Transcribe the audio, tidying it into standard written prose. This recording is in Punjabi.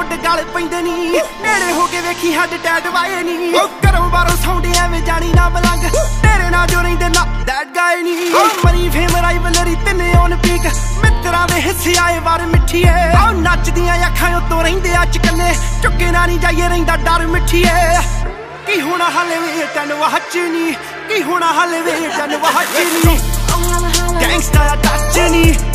ਉੱਡ ਗਲ ਪੈਂਦੇ ਨੀ ਨੇੜੇ ਹੋ ਕੇ ਵੇਖੀ ਹੱਡ ਟੈਟ ਵਾਏ ਨੀ ਘਰੋਂ ਬਾਹਰੋਂ ਸੌਂਦੇ ਐਵੇਂ ਜਾਣੀ ਨਾ ਬਲੰਗ ਤੇਰੇ ਨਾਲ ਜੋ ਰਹਿੰਦੇ ਨਾ ਦੈਟ ਗਾਏ ਨੀ ਮਨੀ ਫੇਮ ਰਾਈਵਲਰੀ ਤਿੰਨੇ ਔਨ ਪੀਕ ਮਿੱਤਰਾਂ ਦੇ ਹਿੱਸੇ ਆਏ ਵਾਰ ਮਿੱਠੀਏ ਆਹ ਨੱਚਦੀਆਂ ਅੱਖਾਂ ਉੱਤੋਂ ਰਹਿੰਦੇ ਅੱਜ ਕੱਲੇ ਚੁੱਕੇ ਨਾ ਨਹੀਂ ਜਾਈਏ ਰਹਿੰਦਾ ਡਰ ਮਿੱਠੀਏ ਕੀ ਹੋਣਾ ਹਾਲੇ ਵੇ ਤੈਨੂੰ ਵਾਚ ਨੀ ਕੀ ਹੋਣਾ ਹਾਲੇ ਵੇ ਤੈਨੂੰ ਵਾਚ ਨੀ ਗੈਂਗਸਟਰ ਟੱਚ ਨੀ